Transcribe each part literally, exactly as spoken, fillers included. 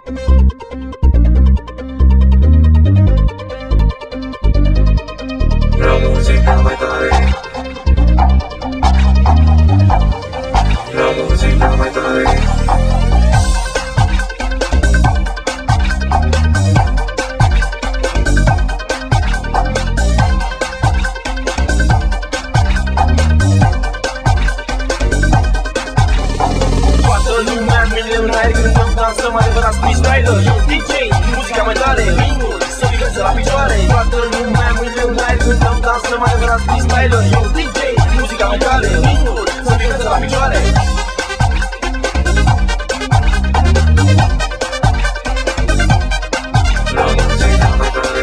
La muzica mai tare. La muzica mai tare. Milionari cântăm, dansăm, adevărat freestyler. Eu D J, muzica mai tare, ritmul să vibreze la picioare. Toată lumea milionari cântăm, dansăm, adevărat freestyler. Eu D J, muzica mai tare, ritmul să vibreze la picioare. La muzica mai tare.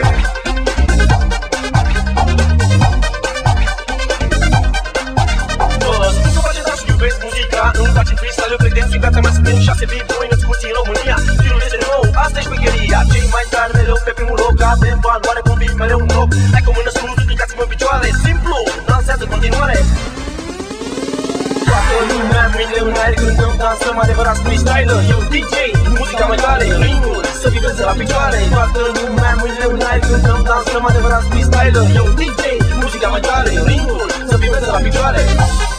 Spun să face dans și iubesc muzica. Îmi place freestyle, eu credem și viața mea să vin șase big-boy născuți în România. Stilul este nou, asta e șmecheria. Cei mai tari mereu pe primul loc, avem valoare, convin mereu un loc. Hai cu mână sus, ridicați-vă în picioare. Simplu, dansează în continuare. Toată lumea milionari cântăm, dansăm, adevărat freestyler. Eu D J, muzica mai tare, ritmul să vibreze la picioare. Toată lumea milionari cântăm, dansăm, adevărat freestyler. Eu D J, muzica mai tare, ritmul să vibreze la picioare.